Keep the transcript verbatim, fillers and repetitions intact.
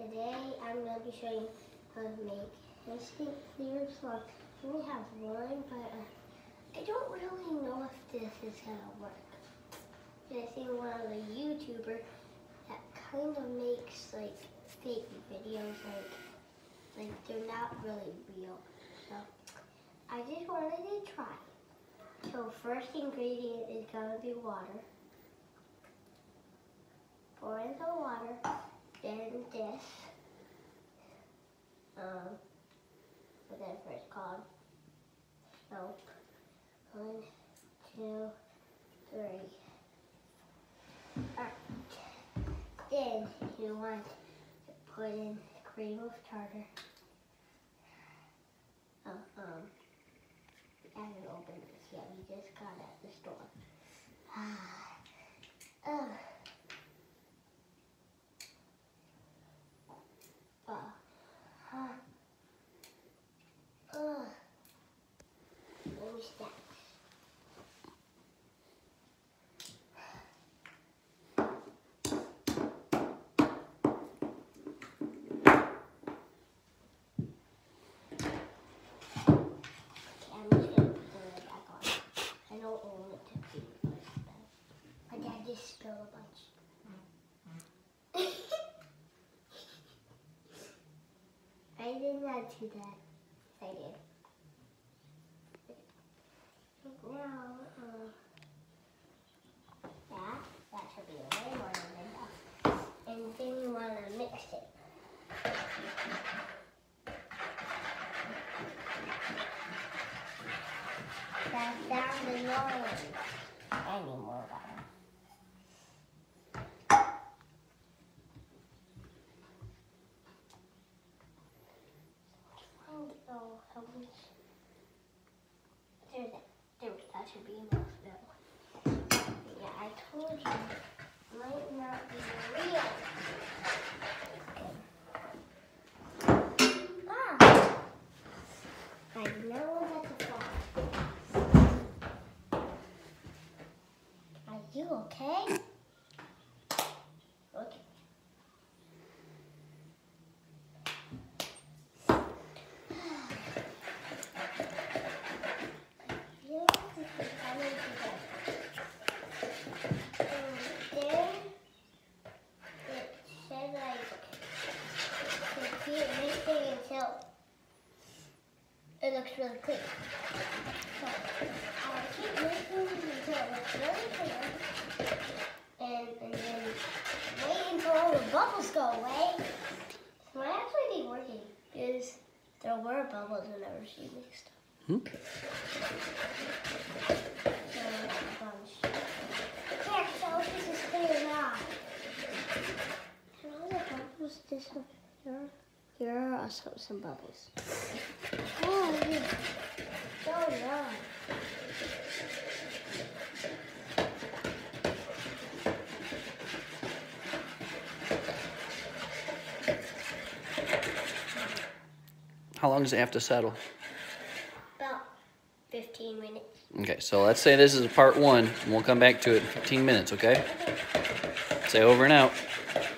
Today I'm going to be showing you how to make instant clear slime. I only have one, but uh, I don't really know if this is going to work. And I see one of the YouTubers that kind of makes like fake videos, like like they're not really real. So I just wanted to try. So first ingredient is going to be water. Pour in the water. Then this, um, whatever it's called, soap. One, two, three. Alright. Then you want to put in cream of tartar. Oh, um, I haven't opened this yet. We just got it at the store. Ah. Uh. Uh, uh, uh. Let me start. Okay, I'm just gonna put the lid back on. I don't want it to be like that. My dad just spilled a bunch. I did not do that. I did. Now, uh, that, that should be way more than enough. And then you want to mix it. That sounds annoying. I need more water. Oh, help me. There's it. There we go. That should be enough now. Yeah, I told you. It might not be real. Okay. Ah! I know that to fall. Are you okay? Okay. It looks really clear. So I'll keep mixing until it looks really clear. And, and then wait until all the bubbles go away. It might actually be working because there were bubbles whenever she mixed them. Hmm? So, yeah, so this is clear now. And all the bubbles disappear. Here are also some bubbles. Oh, yeah. Oh, no. How long does it have to settle? About fifteen minutes. Okay, so let's say this is part one, and we'll come back to it in fifteen minutes, okay? Say over and out.